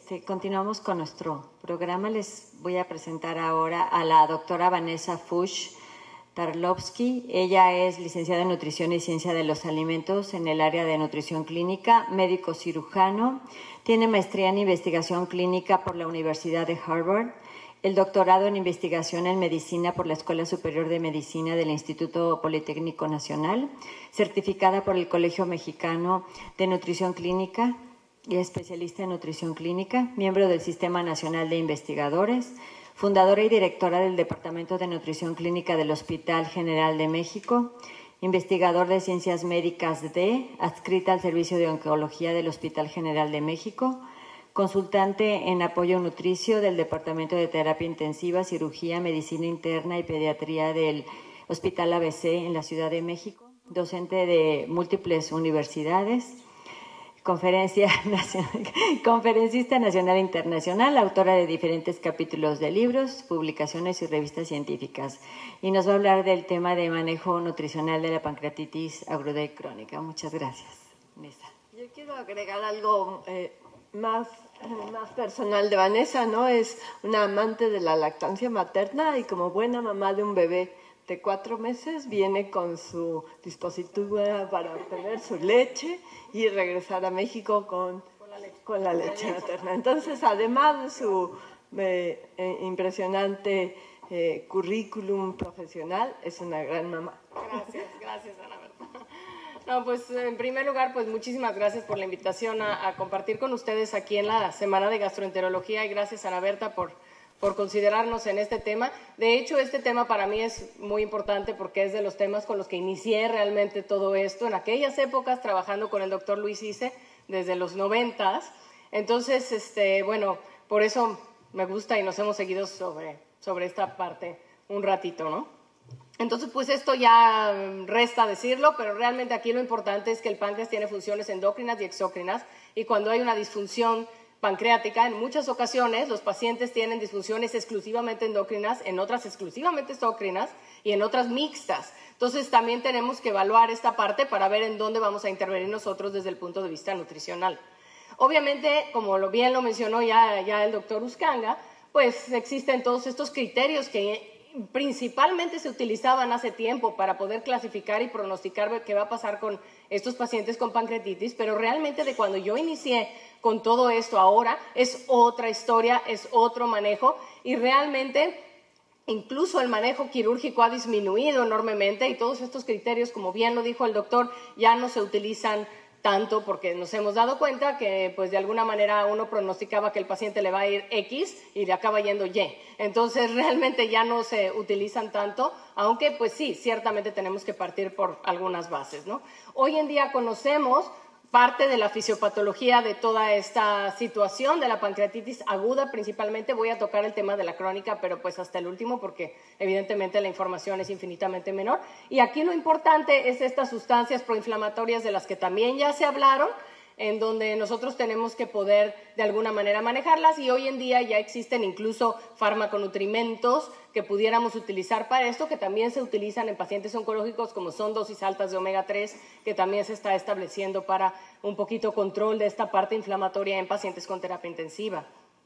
Continuamos con nuestro programa. Les voy a presentar ahora a la doctora Vanessa Fuchs Tarlovsky. Ella es licenciada en Nutrición y Ciencia de los Alimentos en el área de Nutrición Clínica, médico cirujano. Tiene maestría en Investigación Clínica por la Universidad de Harvard, el doctorado en Investigación en Medicina por la Escuela Superior de Medicina del Instituto Politécnico Nacional, certificada por el Colegio Mexicano de Nutrición Clínica y especialista en Nutrición Clínica, miembro del Sistema Nacional de Investigadores, fundadora y directora del Departamento de Nutrición Clínica del Hospital General de México, investigador de Ciencias Médicas adscrita al Servicio de Oncología del Hospital General de México, consultante en apoyo nutricio del Departamento de Terapia Intensiva, Cirugía, Medicina Interna y Pediatría del Hospital ABC en la Ciudad de México, docente de múltiples universidades, conferencista nacional e internacional, autora de diferentes capítulos de libros, publicaciones y revistas científicas. Y nos va a hablar del tema de manejo nutricional de la pancreatitis aguda crónica. Muchas gracias, Vanessa. Yo quiero agregar algo más personal de Vanessa, ¿no? Es una amante de la lactancia materna y como buena mamá de un bebé de 4 meses viene con su dispositivo para obtener su leche y regresar a México con la leche materna. Entonces, además de su impresionante currículum profesional, es una gran mamá. Gracias, Ana Berta. No, pues en primer lugar, pues muchísimas gracias por la invitación a compartir con ustedes aquí en la Semana de Gastroenterología y gracias, Ana Berta, por considerarnos en este tema. De hecho, este tema para mí es muy importante porque es de los temas con los que inicié realmente todo esto en aquellas épocas trabajando con el doctor Luis Isse desde los 90s. Entonces, bueno, por eso me gusta y nos hemos seguido sobre esta parte un ratito, ¿no? Entonces, pues esto ya resta decirlo, pero realmente aquí lo importante es que el páncreas tiene funciones endocrinas y exócrinas y cuando hay una disfunción pancreática, en muchas ocasiones los pacientes tienen disfunciones exclusivamente endocrinas, en otras exclusivamente exócrinas y en otras mixtas. Entonces también tenemos que evaluar esta parte para ver en dónde vamos a intervenir nosotros desde el punto de vista nutricional. Obviamente, como bien lo mencionó ya el doctor Uscanga, pues existen todos estos criterios que principalmente se utilizaban hace tiempo para poder clasificar y pronosticar qué va a pasar con estos pacientes con pancreatitis, pero realmente de cuando yo inicié con todo esto ahora es otra historia, es otro manejo y realmente incluso el manejo quirúrgico ha disminuido enormemente y todos estos criterios, como bien lo dijo el doctor, ya no se utilizan tanto porque nos hemos dado cuenta que pues de alguna manera uno pronosticaba que el paciente le va a ir X y le acaba yendo Y. Entonces realmente ya no se utilizan tanto, aunque pues sí, ciertamente tenemos que partir por algunas bases, ¿no? Hoy en día conocemos parte de la fisiopatología de toda esta situación de la pancreatitis aguda, principalmente voy a tocar el tema de la crónica, pero pues hasta el último porque evidentemente la información es infinitamente menor. Y aquí lo importante es estas sustancias proinflamatorias de las que también ya se hablaron, en donde nosotros tenemos que poder de alguna manera manejarlas y hoy en día ya existen incluso farmaconutrimentos que pudiéramos utilizar para esto, que también se utilizan en pacientes oncológicos como son dosis altas de omega 3, que también se está estableciendo para un poquito control de esta parte inflamatoria en pacientes con terapia intensiva.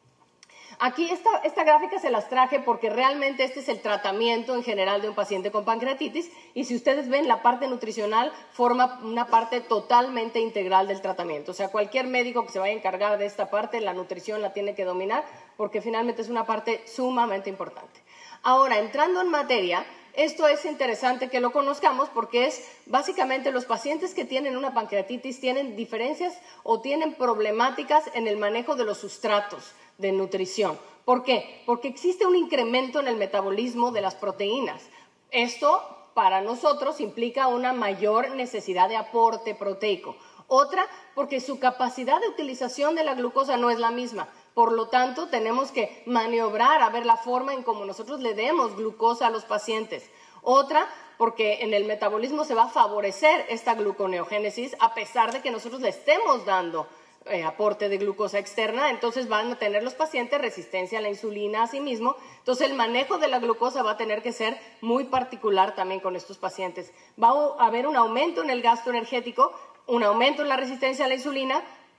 Aquí esta gráfica se las traje porque realmente este es el tratamiento en general de un paciente con pancreatitis y si ustedes ven la parte nutricional forma una parte totalmente integral del tratamiento. O sea, cualquier médico que se vaya a encargar de esta parte, la nutrición la tiene que dominar porque finalmente es una parte sumamente importante. Ahora, entrando en materia, esto es interesante que lo conozcamos porque es básicamente los pacientes que tienen una pancreatitis tienen diferencias o tienen problemáticas en el manejo de los sustratos de nutrición. ¿Por qué? Porque existe un incremento en el metabolismo de las proteínas. Esto para nosotros implica una mayor necesidad de aporte proteico. Otra, porque su capacidad de utilización de la glucosa no es la misma. Por lo tanto, tenemos que maniobrar a ver la forma en cómo nosotros le demos glucosa a los pacientes. Otra, porque en el metabolismo se va a favorecer esta gluconeogénesis a pesar de que nosotros le estemos dando aporte de glucosa externa, entonces van a tener los pacientes resistencia a la insulina a sí mismo, entonces el manejo de la glucosa va a tener que ser muy particular también con estos pacientes. Va a haber un aumento en el gasto energético, un aumento en la resistencia a la insulina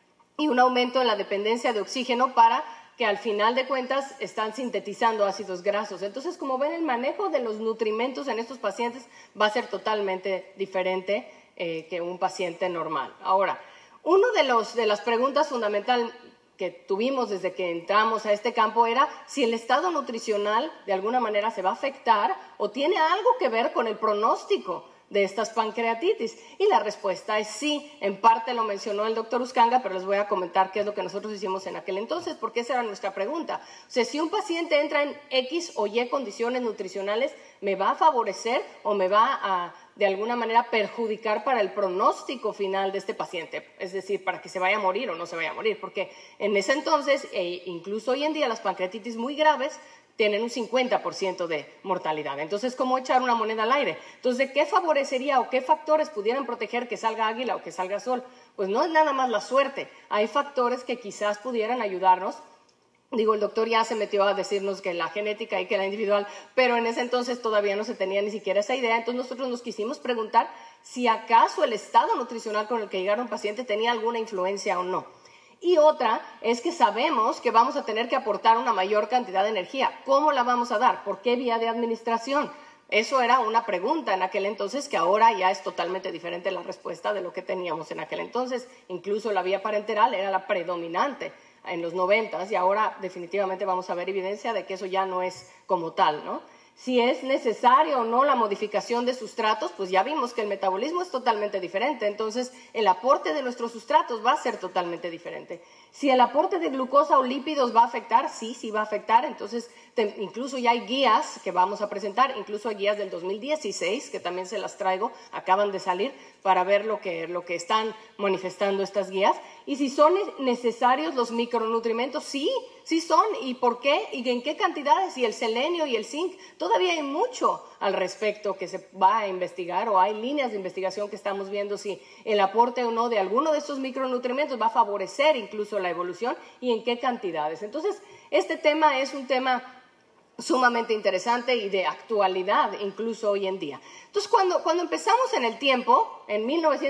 y un aumento en la dependencia de oxígeno para que al final de cuentas están sintetizando ácidos grasos. Entonces, como ven, el manejo de los nutrimentos en estos pacientes va a ser totalmente diferente que un paciente normal. Ahora, una de las preguntas fundamentales que tuvimos desde que entramos a este campo era si el estado nutricional de alguna manera se va a afectar o tiene algo que ver con el pronóstico de estas pancreatitis. Y la respuesta es sí. En parte lo mencionó el doctor Uscanga, pero les voy a comentar qué es lo que nosotros hicimos en aquel entonces, porque esa era nuestra pregunta. O sea, si un paciente entra en X o Y condiciones nutricionales, ¿me va a favorecer o me va a, de alguna manera, perjudicar para el pronóstico final de este paciente? Es decir, para que se vaya a morir o no se vaya a morir, porque en ese entonces, e incluso hoy en día, las pancreatitis muy graves tienen un 50% de mortalidad. Entonces, ¿cómo echar una moneda al aire? Entonces, ¿de qué favorecería o qué factores pudieran proteger que salga águila o que salga sol? Pues no es nada más la suerte. Hay factores que quizás pudieran ayudarnos. Digo, el doctor ya se metió a decirnos que la genética y que la individual, pero en ese entonces todavía no se tenía ni siquiera esa idea. Entonces, nosotros nos quisimos preguntar si acaso el estado nutricional con el que llegara un paciente tenía alguna influencia o no. Y otra es que sabemos que vamos a tener que aportar una mayor cantidad de energía. ¿Cómo la vamos a dar? ¿Por qué vía de administración? Eso era una pregunta en aquel entonces que ahora ya es totalmente diferente la respuesta de lo que teníamos en aquel entonces. Incluso la vía parenteral era la predominante en los 90s y ahora definitivamente vamos a ver evidencia de que eso ya no es como tal, ¿no? Si es necesario o no la modificación de sustratos, pues ya vimos que el metabolismo es totalmente diferente, entonces el aporte de nuestros sustratos va a ser totalmente diferente. Si el aporte de glucosa o lípidos va a afectar, sí va a afectar, entonces incluso ya hay guías que vamos a presentar, incluso hay guías del 2016, que también se las traigo, acaban de salir, para ver lo que están manifestando estas guías. Y si son necesarios los micronutrientes, sí son. ¿Y por qué? ¿Y en qué cantidades? Y el selenio y el zinc. Todavía hay mucho al respecto que se va a investigar, o hay líneas de investigación que estamos viendo si el aporte o no de alguno de estos micronutrientes va a favorecer incluso la evolución y en qué cantidades. Entonces, este tema es un tema sumamente interesante y de actualidad incluso hoy en día. Entonces, cuando empezamos en el tiempo, en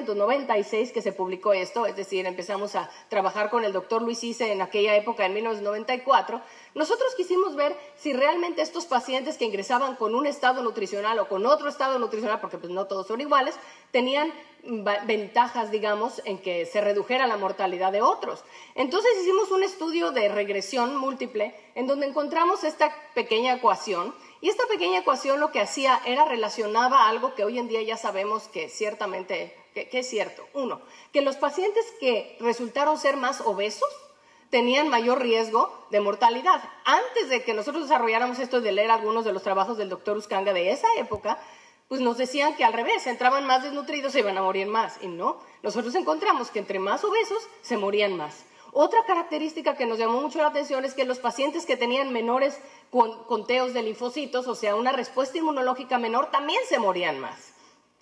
1996 que se publicó esto, es decir, empezamos a trabajar con el doctor Luis Ise en aquella época, en 1994, nosotros quisimos ver si realmente estos pacientes que ingresaban con un estado nutricional o con otro estado nutricional, porque pues no todos son iguales, tenían ventajas, digamos, en que se redujera la mortalidad de otros. Entonces hicimos un estudio de regresión múltiple en donde encontramos esta pequeña ecuación, y esta pequeña ecuación lo que hacía era relacionaba algo que hoy en día ya sabemos que ciertamente que es cierto. Uno, que los pacientes que resultaron ser más obesos tenían mayor riesgo de mortalidad. Antes de que nosotros desarrolláramos esto, de leer algunos de los trabajos del doctor Uscanga de esa época, pues nos decían que al revés, entraban más desnutridos, se iban a morir más. Y no, nosotros encontramos que entre más obesos se morían más. Otra característica que nos llamó mucho la atención es que los pacientes que tenían menores conteos de linfocitos, o sea, una respuesta inmunológica menor, también se morían más.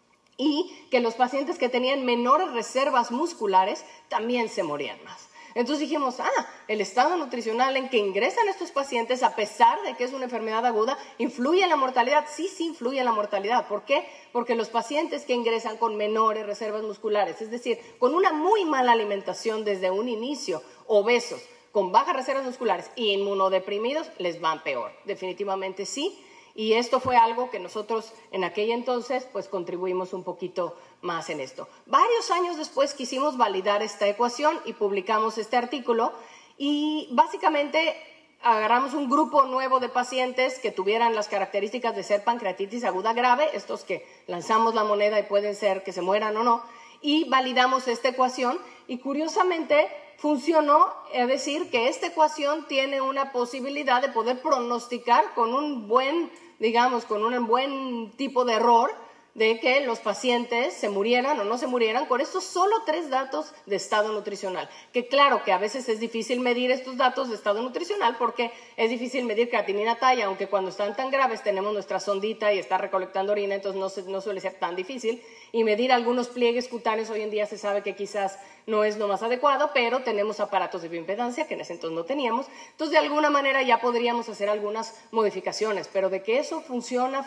Y que los pacientes que tenían menores reservas musculares también se morían más. Entonces dijimos, el estado nutricional en que ingresan estos pacientes, a pesar de que es una enfermedad aguda, ¿influye en la mortalidad? Sí influye en la mortalidad. ¿Por qué? Porque los pacientes que ingresan con menores reservas musculares, es decir, con una muy mala alimentación desde un inicio, obesos, con bajas reservas musculares y inmunodeprimidos, les van peor. Definitivamente sí. Y esto fue algo que nosotros en aquel entonces pues contribuimos un poquito más en esto. Varios años después quisimos validar esta ecuación y publicamos este artículo, y básicamente agarramos un grupo nuevo de pacientes que tuvieran las características de ser pancreatitis aguda grave, estos que lanzamos la moneda y pueden ser que se mueran o no, y validamos esta ecuación y curiosamente funcionó, es decir, que esta ecuación tiene una posibilidad de poder pronosticar con un buen, digamos, con un buen tipo de error, de que los pacientes se murieran o no se murieran con estos solo 3 datos de estado nutricional. Que claro que a veces es difícil medir estos datos de estado nutricional porque es difícil medir creatinina talla, aunque cuando están tan graves tenemos nuestra sondita y está recolectando orina, entonces no suele ser tan difícil. Y medir algunos pliegues cutáneos hoy en día se sabe que quizás no es lo más adecuado, pero tenemos aparatos de bioimpedancia que en ese entonces no teníamos. Entonces, de alguna manera ya podríamos hacer algunas modificaciones, pero de que eso funciona.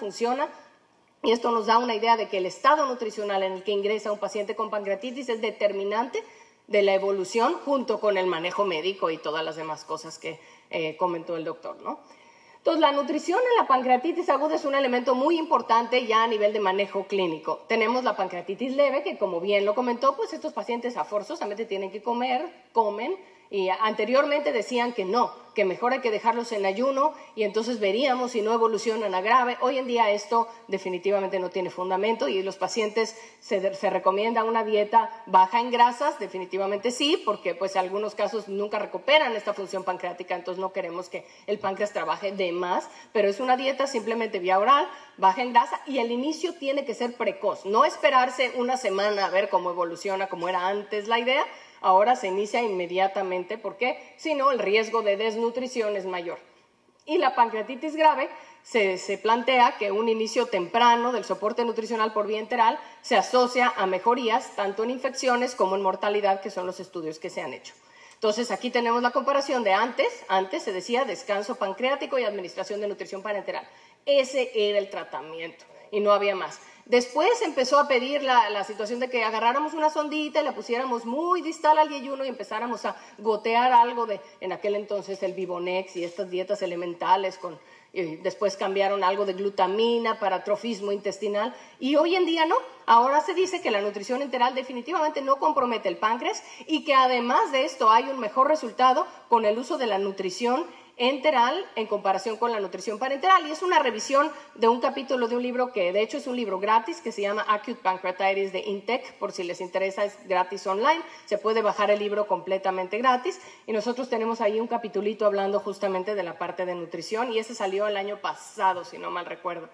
Y esto nos da una idea de que el estado nutricional en el que ingresa un paciente con pancreatitis es determinante la evolución junto con el manejo médico y todas las demás cosas que comentó el doctor, ¿no? Entonces, la nutrición en la pancreatitis aguda es un elemento muy importante ya a nivel de manejo clínico. Tenemos la pancreatitis leve, que como bien lo comentó, pues estos pacientes forzosamente tienen que comer, comen, y anteriormente decían que no, que mejor hay que dejarlos en ayuno y entonces veríamos si no evolucionan a grave. Hoy en día esto definitivamente no tiene fundamento y los pacientes se recomienda una dieta baja en grasas, definitivamente sí, porque pues en algunos casos nunca recuperan esta función pancreática, entonces no queremos que el páncreas trabaje de más, pero es una dieta simplemente vía oral, baja en grasa y el inicio tiene que ser precoz, no esperarse una semana a ver cómo evoluciona, como era antes la idea. Ahora se inicia inmediatamente porque si no el riesgo de desnutrición es mayor. Y la pancreatitis grave se plantea que un inicio temprano del soporte nutricional por vía enteral se asocia a mejorías tanto en infecciones como en mortalidad, que son los estudios que se han hecho. Entonces aquí tenemos la comparación de antes se decía descanso pancreático y administración de nutrición parenteral. Ese era el tratamiento y no había más. Después empezó a pedir la situación de que agarráramos una sondita y la pusiéramos muy distal al yeyuno y empezáramos a gotear algo de, en aquel entonces, el Vivonex y estas dietas elementales. Después cambiaron algo de glutamina para atrofismo intestinal y hoy en día no. Ahora se dice que la nutrición enteral definitivamente no compromete el páncreas y que además de esto hay un mejor resultado con el uso de la nutrición enteral en comparación con la nutrición parenteral, y es una revisión de un capítulo de un libro que de hecho es un libro gratis que se llama Acute Pancreatitis de Intec, por si les interesa, es gratis online, se puede bajar el libro completamente gratis y nosotros tenemos ahí un capitulito hablando justamente de la parte de nutrición y ese salió el año pasado, si no mal recuerdo.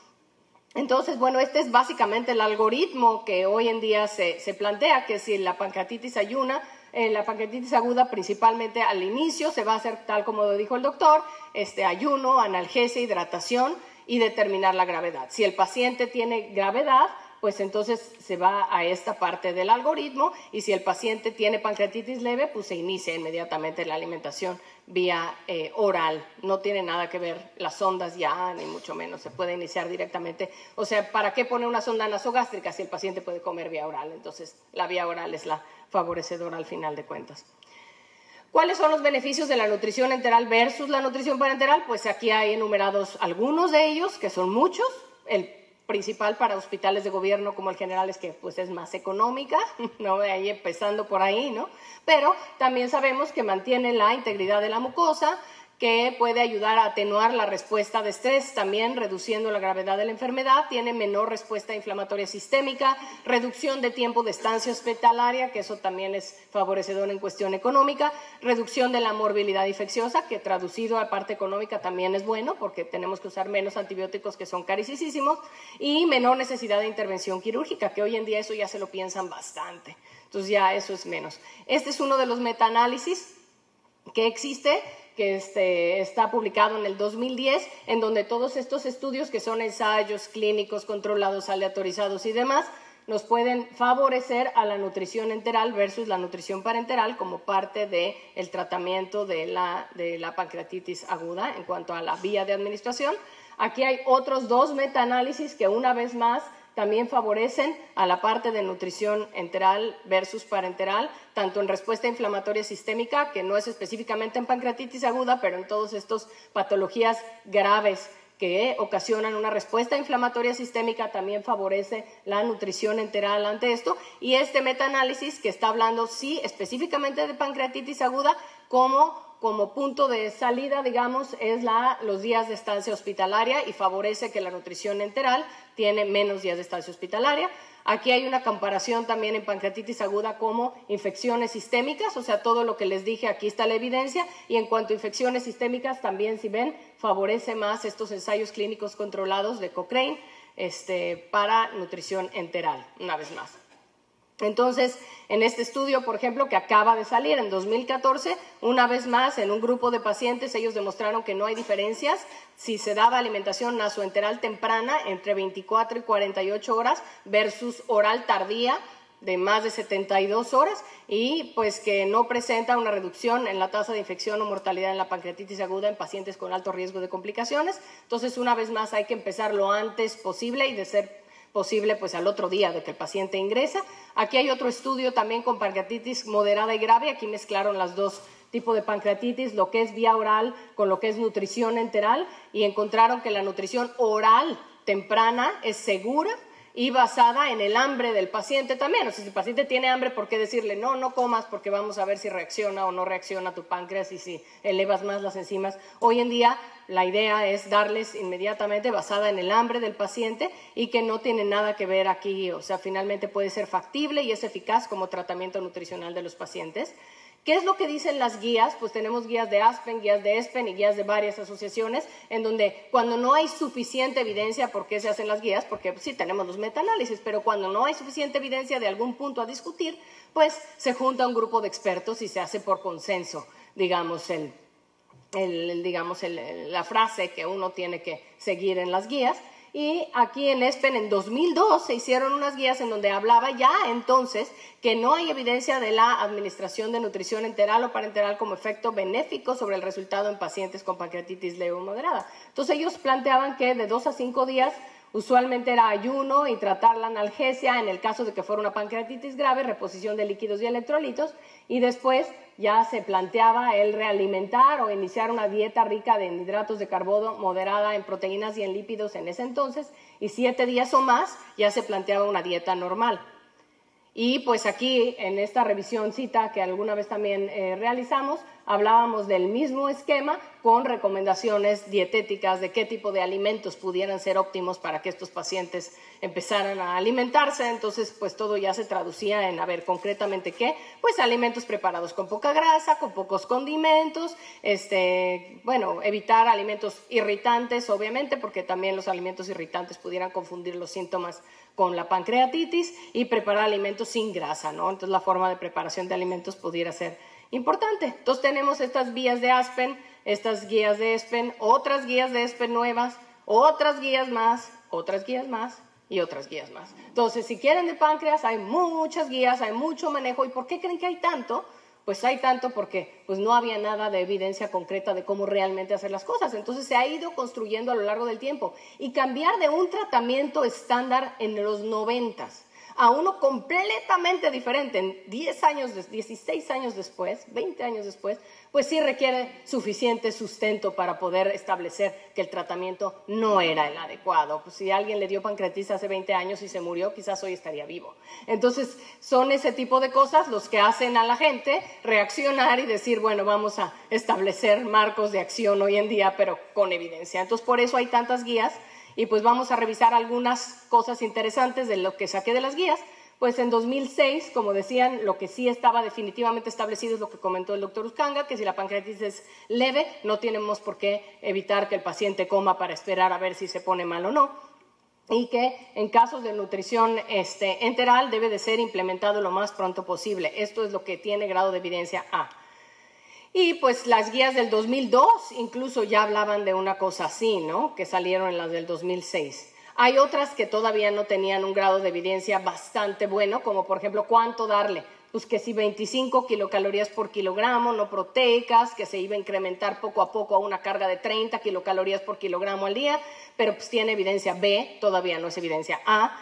Entonces, bueno, este es básicamente el algoritmo que hoy en día se plantea, que si la pancreatitis ayuna, la pancreatitis aguda principalmente al inicio se va a hacer tal como lo dijo el doctor, ayuno, analgesia, hidratación y determinar la gravedad. Si el paciente tiene gravedad, pues entonces se va a esta parte del algoritmo y si el paciente tiene pancreatitis leve, pues se inicia inmediatamente la alimentación vía oral. No tiene nada que ver las sondas ya, ni mucho menos, se puede iniciar directamente. O sea, ¿para qué poner una sonda nasogástrica si el paciente puede comer vía oral? Entonces, la vía oral es la favorecedora al final de cuentas. ¿Cuáles son los beneficios de la nutrición enteral versus la nutrición parenteral? Pues aquí hay enumerados algunos de ellos, que son muchos. El principal para hospitales de gobierno como el General es que pues es más económica, ¿no? Ahí empezando por ahí, ¿no? Pero también sabemos que mantiene la integridad de la mucosa, que puede ayudar a atenuar la respuesta de estrés, también reduciendo la gravedad de la enfermedad, tiene menor respuesta inflamatoria sistémica, reducción de tiempo de estancia hospitalaria, que eso también es favorecedor en cuestión económica, reducción de la morbilidad infecciosa, que traducido a parte económica también es bueno, porque tenemos que usar menos antibióticos que son carísimos, y menor necesidad de intervención quirúrgica, que hoy en día eso ya se lo piensan bastante, entonces ya eso es menos. Este es uno de los metaanálisis que existe, que está publicado en el 2010, en donde todos estos estudios, que son ensayos clínicos controlados, aleatorizados y demás, nos pueden favorecer a la nutrición enteral versus la nutrición parenteral como parte del tratamiento de la pancreatitis aguda en cuanto a la vía de administración. Aquí hay otros dos metaanálisis que una vez más también favorecen a la parte de nutrición enteral versus parenteral, tanto en respuesta inflamatoria sistémica, que no es específicamente en pancreatitis aguda, pero en todas estas patologías graves que ocasionan una respuesta inflamatoria sistémica, también favorece la nutrición enteral ante esto. Y este metaanálisis que está hablando, sí, específicamente de pancreatitis aguda, como punto de salida, digamos, es los días de estancia hospitalaria y favorece que la nutrición enteral tiene menos días de estancia hospitalaria. Aquí hay una comparación también en pancreatitis aguda como infecciones sistémicas, o sea, todo lo que les dije, aquí está la evidencia, y en cuanto a infecciones sistémicas, también, si ven, favorece más estos ensayos clínicos controlados de Cochrane para nutrición enteral, una vez más. Entonces, en este estudio, por ejemplo, que acaba de salir en 2014, una vez más, en un grupo de pacientes, ellos demostraron que no hay diferencias si se daba alimentación nasoenteral temprana entre 24 y 48 horas versus oral tardía de más de 72 horas y pues que no presenta una reducción en la tasa de infección o mortalidad en la pancreatitis aguda en pacientes con alto riesgo de complicaciones. Entonces, una vez más, hay que empezar lo antes posible y de ser posible pues al otro día de que el paciente ingresa. Aquí hay otro estudio también con pancreatitis moderada y grave. Aquí mezclaron las dos tipos de pancreatitis, lo que es vía oral con lo que es nutrición enteral, y encontraron que la nutrición oral temprana es segura y basada en el hambre del paciente también. O sea, si el paciente tiene hambre, ¿por qué decirle no, no comas porque vamos a ver si reacciona o no reacciona tu páncreas y si elevas más las enzimas? Hoy en día la idea es darles inmediatamente basada en el hambre del paciente y que no tiene nada que ver aquí. O sea, finalmente puede ser factible y es eficaz como tratamiento nutricional de los pacientes. ¿Qué es lo que dicen las guías? Pues tenemos guías de ASPEN, guías de ESPEN y guías de varias asociaciones, en donde cuando no hay suficiente evidencia, ¿por qué se hacen las guías? Porque sí tenemos los metaanálisis, pero cuando no hay suficiente evidencia de algún punto a discutir, pues se junta un grupo de expertos y se hace por consenso, digamos, la frase que uno tiene que seguir en las guías. Y aquí en ESPEN en 2002 se hicieron unas guías en donde hablaba ya entonces que no hay evidencia de la administración de nutrición enteral o parenteral como efecto benéfico sobre el resultado en pacientes con pancreatitis leve o moderada. Entonces ellos planteaban que de 2 a 5 días usualmente era ayuno y tratar la analgesia en el caso de que fuera una pancreatitis grave, reposición de líquidos y electrolitos, y después ya se planteaba el realimentar o iniciar una dieta rica en hidratos de carbono, moderada en proteínas y en lípidos en ese entonces, y 7 días o más ya se planteaba una dieta normal. Y pues aquí en esta revisioncita que alguna vez también realizamos, hablábamos del mismo esquema con recomendaciones dietéticas de qué tipo de alimentos pudieran ser óptimos para que estos pacientes empezaran a alimentarse. Entonces, pues todo ya se traducía en, a ver, concretamente qué, pues alimentos preparados con poca grasa, con pocos condimentos, bueno, evitar alimentos irritantes, obviamente, porque también los alimentos irritantes pudieran confundir los síntomas con la pancreatitis, y preparar alimentos sin grasa, ¿no? Entonces la forma de preparación de alimentos pudiera ser importante. Entonces tenemos estas vías de ASPEN, estas guías de ESPEN, otras guías de ESPEN nuevas, otras guías más y otras guías más. Entonces, si quieren de páncreas, hay muchas guías, hay mucho manejo. ¿Y por qué creen que hay tanto? Pues hay tanto porque pues no había nada de evidencia concreta de cómo realmente hacer las cosas. Entonces se ha ido construyendo a lo largo del tiempo. Y cambiar de un tratamiento estándar en los 90s a uno completamente diferente en 16 años después, 20 años después, pues sí requiere suficiente sustento para poder establecer que el tratamiento no era el adecuado. Pues si alguien le dio pancreatitis hace 20 años y se murió, quizás hoy estaría vivo. Entonces son ese tipo de cosas los que hacen a la gente reaccionar y decir, bueno, vamos a establecer marcos de acción hoy en día, pero con evidencia. Entonces por eso hay tantas guías. Y pues vamos a revisar algunas cosas interesantes de lo que saqué de las guías. Pues en 2006, como decían, lo que sí estaba definitivamente establecido es lo que comentó el doctor Uscanga, que si la pancreatitis es leve, no tenemos por qué evitar que el paciente coma para esperar a ver si se pone mal o no. Y que en casos de nutrición enteral debe de ser implementado lo más pronto posible. Esto es lo que tiene grado de evidencia A. Y pues las guías del 2002 incluso ya hablaban de una cosa así, ¿no? Que salieron en las del 2006. Hay otras que todavía no tenían un grado de evidencia bastante bueno, como por ejemplo, ¿cuánto darle? Pues que si 25 kilocalorías por kilogramo, no proteicas, que se iba a incrementar poco a poco a una carga de 30 kilocalorías por kilogramo al día, pero pues tiene evidencia B, todavía no es evidencia A.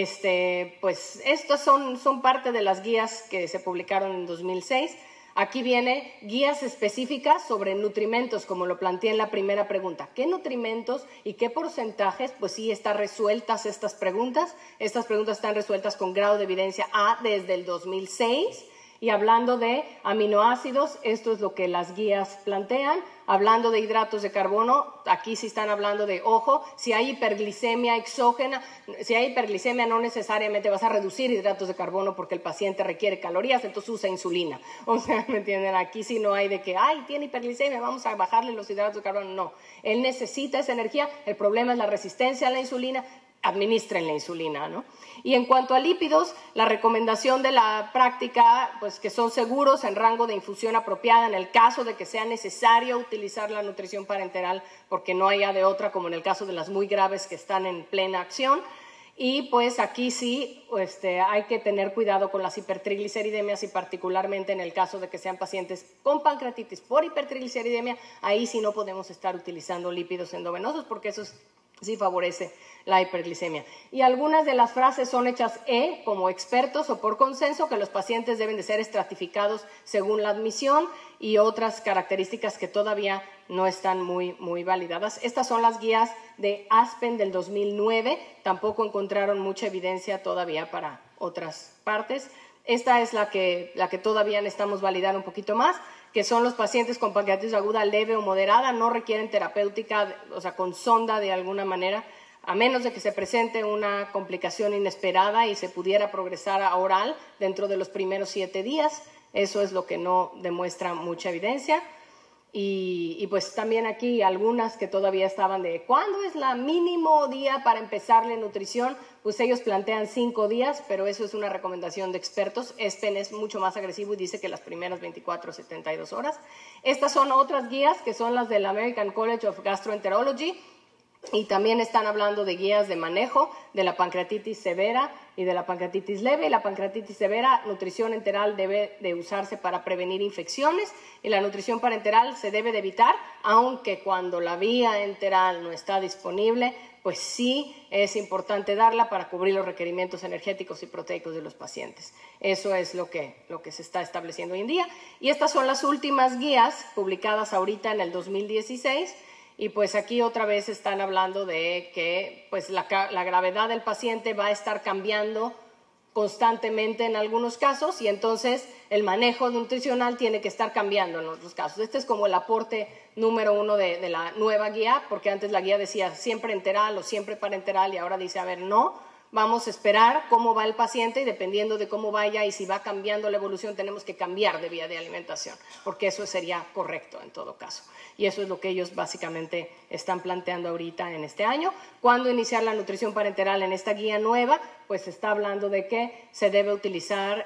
Pues estas son parte de las guías que se publicaron en 2006. Aquí viene guías específicas sobre nutrimentos, como lo planteé en la primera pregunta. ¿Qué nutrimentos y qué porcentajes? Pues sí, están resueltas estas preguntas. Estas preguntas están resueltas con grado de evidencia A desde el 2006. Y hablando de aminoácidos, esto es lo que las guías plantean. Hablando de hidratos de carbono, aquí sí están hablando de, ojo, si hay hiperglicemia exógena, si hay hiperglicemia no necesariamente vas a reducir hidratos de carbono porque el paciente requiere calorías, entonces usa insulina. O sea, ¿me entienden? Aquí sí no hay de que, ay, tiene hiperglicemia, vamos a bajarle los hidratos de carbono. No, él necesita esa energía, el problema es la resistencia a la insulina. Administren la insulina, ¿no? Y en cuanto a lípidos, la recomendación de la práctica, pues que son seguros en rango de infusión apropiada en el caso de que sea necesario utilizar la nutrición parenteral porque no haya de otra, como en el caso de las muy graves que están en plena acción. Y pues aquí sí hay que tener cuidado con las hipertrigliceridemias y particularmente en el caso de que sean pacientes con pancreatitis por hipertrigliceridemia, ahí sí no podemos estar utilizando lípidos endovenosos porque eso es sí favorece la hiperglicemia. Y algunas de las frases son hechas como expertos o por consenso, que los pacientes deben de ser estratificados según la admisión, y otras características que todavía no están muy validadas. Estas son las guías de Aspen del 2009, tampoco encontraron mucha evidencia todavía para otras partes. Esta es la que todavía necesitamos validar un poquito más, que son los pacientes con pancreatitis aguda leve o moderada, no requieren terapéutica, o sea, con sonda de alguna manera, a menos de que se presente una complicación inesperada y se pudiera progresar a oral dentro de los primeros 7 días. Eso es lo que no demuestra mucha evidencia. Y pues también aquí algunas que todavía estaban de ¿cuándo es la mínimo día para empezarle nutrición? Pues ellos plantean 5 días, pero eso es una recomendación de expertos. Aspen es mucho más agresivo y dice que las primeras 24 o 72 horas. Estas son otras guías que son las del American College of Gastroenterology, y también están hablando de guías de manejo de la pancreatitis severa y de la pancreatitis leve. Y la pancreatitis severa, nutrición enteral debe de usarse para prevenir infecciones, y la nutrición parenteral se debe de evitar, aunque cuando la vía enteral no está disponible, pues sí es importante darla para cubrir los requerimientos energéticos y proteicos de los pacientes. Eso es lo que se está estableciendo hoy en día. Y estas son las últimas guías publicadas ahorita en el 2016, y pues aquí otra vez están hablando de que pues la gravedad del paciente va a estar cambiando constantemente en algunos casos, y entonces el manejo nutricional tiene que estar cambiando en otros casos. Este es como el aporte número 1 de la nueva guía, porque antes la guía decía siempre enteral o siempre parenteral, y ahora dice, a ver, no, vamos a esperar cómo va el paciente, y dependiendo de cómo vaya y si va cambiando la evolución, tenemos que cambiar de vía de alimentación, porque eso sería correcto en todo caso. Y eso es lo que ellos básicamente están planteando ahorita en este año. ¿Cuándo iniciar la nutrición parenteral? En esta guía nueva, pues se está hablando de que se debe utilizar,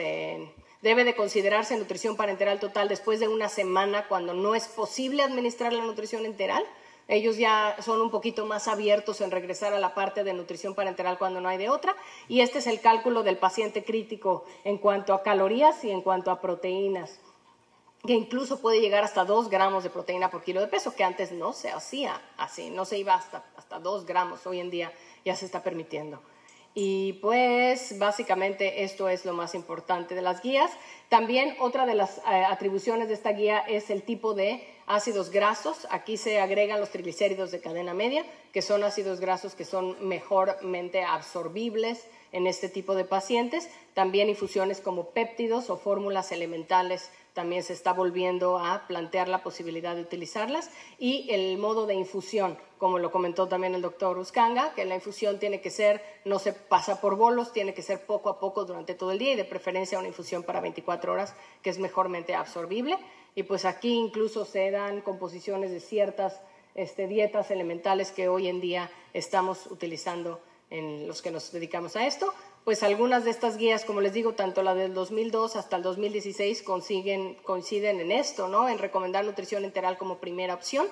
debe de considerarse nutrición parenteral total después de una semana, cuando no es posible administrar la nutrición enteral. Ellos ya son un poquito más abiertos en regresar a la parte de nutrición parenteral cuando no hay de otra. Y este es el cálculo del paciente crítico en cuanto a calorías y en cuanto a proteínas, que incluso puede llegar hasta 2 gramos de proteína por kilo de peso, que antes no se hacía así, no se iba hasta 2 gramos, hoy en día ya se está permitiendo. Y pues básicamente esto es lo más importante de las guías. También otra de las atribuciones de esta guía es el tipo de ácidos grasos. Aquí se agregan los triglicéridos de cadena media, que son ácidos grasos que son mejormente absorbibles en este tipo de pacientes. También infusiones como péptidos o fórmulas elementales, también se está volviendo a plantear la posibilidad de utilizarlas. Y el modo de infusión, como lo comentó también el doctor Uscanga, que la infusión tiene que ser, no se pasa por bolos, tiene que ser poco a poco durante todo el día, y de preferencia una infusión para 24 horas, que es mejormente absorbible. Y pues aquí incluso se dan composiciones de ciertas dietas elementales que hoy en día estamos utilizando en los que nos dedicamos a esto. Pues algunas de estas guías, como les digo, tanto la del 2002 hasta el 2016 coinciden en esto, ¿no? En recomendar nutrición enteral como primera opción,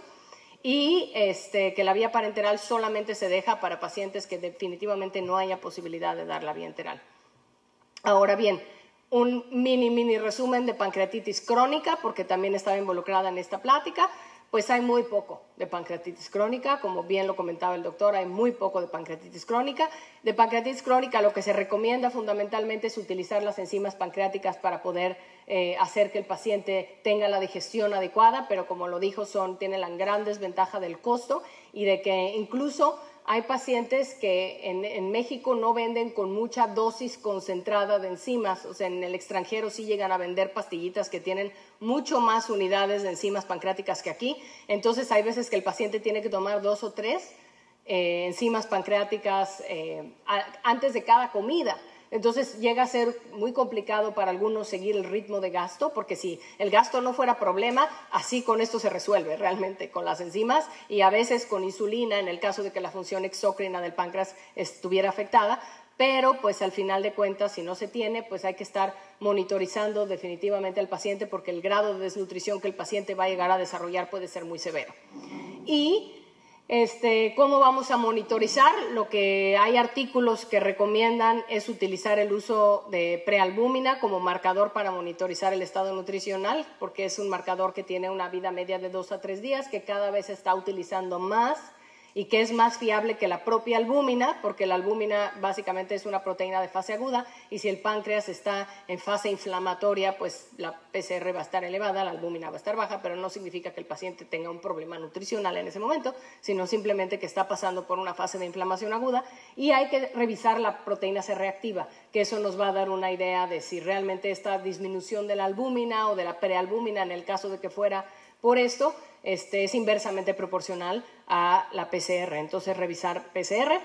y que la vía parenteral solamente se deja para pacientes que definitivamente no haya posibilidad de dar la vía enteral. Ahora bien, un mini resumen de pancreatitis crónica, porque también estaba involucrada en esta plática. Pues hay muy poco de pancreatitis crónica, como bien lo comentaba el doctor, hay muy poco de pancreatitis crónica. De pancreatitis crónica lo que se recomienda fundamentalmente es utilizar las enzimas pancreáticas para poder hacer que el paciente tenga la digestión adecuada, pero como lo dijo, tienen la gran desventaja del costo, y de que incluso hay pacientes que en México no venden con mucha dosis concentrada de enzimas. O sea, en el extranjero sí llegan a vender pastillitas que tienen mucho más unidades de enzimas pancreáticas que aquí. Entonces hay veces que el paciente tiene que tomar 2 o 3 enzimas pancreáticas antes de cada comida. Entonces llega a ser muy complicado para algunos seguir el ritmo de gasto, porque si el gasto no fuera problema, así con esto se resuelve realmente con las enzimas, y a veces con insulina en el caso de que la función exócrina del páncreas estuviera afectada. Pero pues al final de cuentas, si no se tiene, pues hay que estar monitorizando definitivamente al paciente, porque el grado de desnutrición que el paciente va a llegar a desarrollar puede ser muy severo. Y ¿cómo vamos a monitorizar? Lo que hay artículos que recomiendan es utilizar el uso de prealbúmina como marcador para monitorizar el estado nutricional, porque es un marcador que tiene una vida media de 2 a 3 días, que cada vez se está utilizando más, y que es más fiable que la propia albúmina, porque la albúmina básicamente es una proteína de fase aguda, y si el páncreas está en fase inflamatoria, pues la PCR va a estar elevada, la albúmina va a estar baja, pero no significa que el paciente tenga un problema nutricional en ese momento, sino simplemente que está pasando por una fase de inflamación aguda, y hay que revisar la proteína C reactiva, que eso nos va a dar una idea de si realmente esta disminución de la albúmina o de la prealbúmina, en el caso de que fuera por esto, es inversamente proporcional a la PCR. Entonces, revisar PCR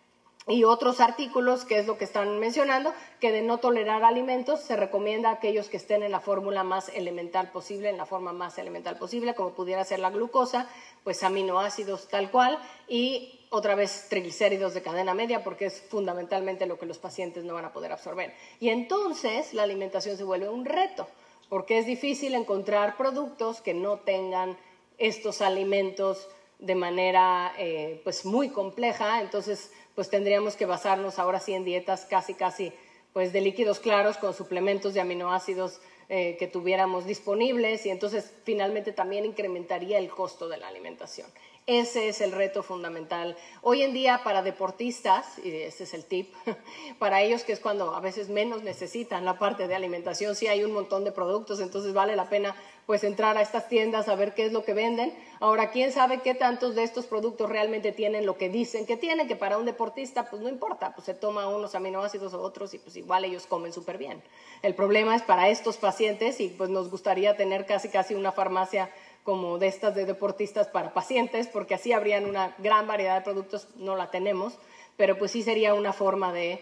y otros artículos, que es lo que están mencionando, que de no tolerar alimentos se recomienda a aquellos que estén en la fórmula más elemental posible, en la forma más elemental posible, como pudiera ser la glucosa, pues aminoácidos tal cual, y otra vez triglicéridos de cadena media, porque es fundamentalmente lo que los pacientes no van a poder absorber. Y entonces la alimentación se vuelve un reto, porque es difícil encontrar productos que no tengan estos alimentos de manera pues muy compleja. Entonces pues tendríamos que basarnos ahora sí en dietas casi pues de líquidos claros con suplementos de aminoácidos que tuviéramos disponibles, y entonces finalmente también incrementaría el costo de la alimentación. Ese es el reto fundamental. Hoy en día para deportistas, y ese es el tip, para ellos, que es cuando a veces menos necesitan la parte de alimentación, sí hay un montón de productos, entonces vale la pena pues entrar a estas tiendas a ver qué es lo que venden. Ahora, quién sabe qué tantos de estos productos realmente tienen lo que dicen que tienen, que para un deportista pues no importa, pues se toma unos aminoácidos o otros y pues igual ellos comen súper bien. El problema es para estos pacientes, y pues nos gustaría tener casi una farmacia como de estas de deportistas para pacientes, porque así habrían una gran variedad de productos. No la tenemos, pero pues sí sería una forma de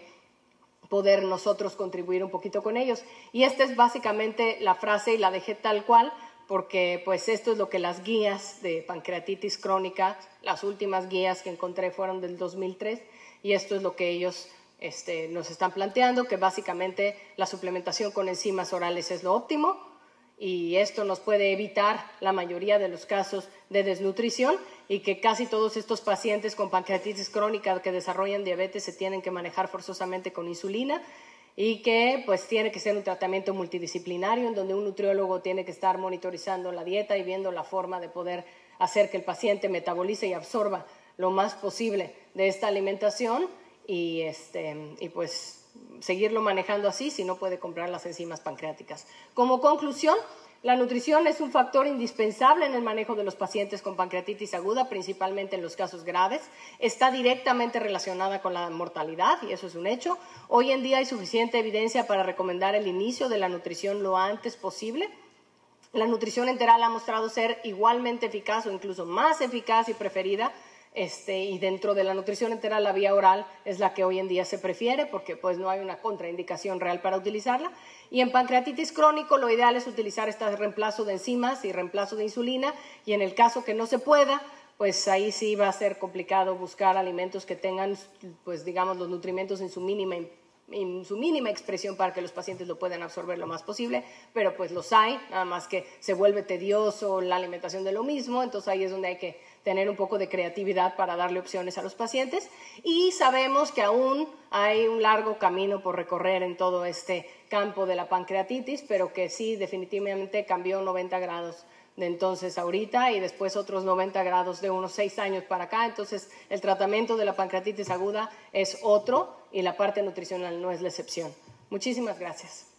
poder nosotros contribuir un poquito con ellos. Y esta es básicamente la frase, y la dejé tal cual, porque pues esto es lo que las guías de pancreatitis crónica, las últimas guías que encontré fueron del 2003, y esto es lo que ellos nos están planteando, que básicamente la suplementación con enzimas orales es lo óptimo, y esto nos puede evitar la mayoría de los casos de desnutrición, y que casi todos estos pacientes con pancreatitis crónica que desarrollan diabetes se tienen que manejar forzosamente con insulina, y que pues tiene que ser un tratamiento multidisciplinario en donde un nutriólogo tiene que estar monitorizando la dieta y viendo la forma de poder hacer que el paciente metabolice y absorba lo más posible de esta alimentación, y pues seguirlo manejando así si no puede comprar las enzimas pancreáticas. Como conclusión, la nutrición es un factor indispensable en el manejo de los pacientes con pancreatitis aguda, principalmente en los casos graves. Está directamente relacionada con la mortalidad, y eso es un hecho. Hoy en día hay suficiente evidencia para recomendar el inicio de la nutrición lo antes posible. La nutrición enteral ha mostrado ser igualmente eficaz o incluso más eficaz y preferida, y dentro de la nutrición enteral la vía oral es la que hoy en día se prefiere, porque pues no hay una contraindicación real para utilizarla. Y en pancreatitis crónico lo ideal es utilizar este reemplazo de enzimas y reemplazo de insulina, y en el caso que no se pueda, pues ahí sí va a ser complicado buscar alimentos que tengan pues digamos los nutrimentos en su mínima expresión para que los pacientes lo puedan absorber lo más posible, pero pues los hay, nada más que se vuelve tedioso la alimentación de lo mismo. Entonces ahí es donde hay que tener un poco de creatividad para darle opciones a los pacientes, y sabemos que aún hay un largo camino por recorrer en todo este campo de la pancreatitis, pero que sí definitivamente cambió 90 grados de entonces ahorita, y después otros 90 grados de unos 6 años para acá. Entonces el tratamiento de la pancreatitis aguda es otro, y la parte nutricional no es la excepción. Muchísimas gracias.